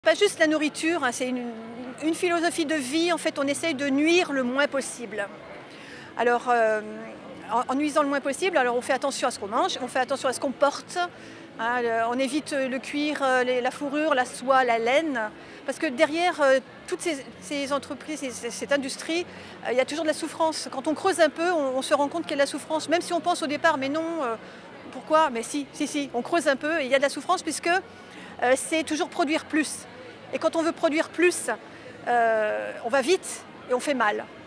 Pas juste la nourriture, hein, c'est une philosophie de vie. En fait, on essaye de nuire le moins possible. Alors, en nuisant le moins possible, alors on fait attention à ce qu'on mange, on fait attention à ce qu'on porte. Hein, on évite le cuir, la fourrure, la soie, la laine. Parce que derrière toutes ces entreprises, cette industrie, il y a toujours de la souffrance. Quand on creuse un peu, on se rend compte qu'il y a de la souffrance. Même si on pense au départ, mais non, pourquoi? Mais si, on creuse un peu et il y a de la souffrance puisque c'est toujours produire plus. Et quand on veut produire plus, on va vite et on fait mal.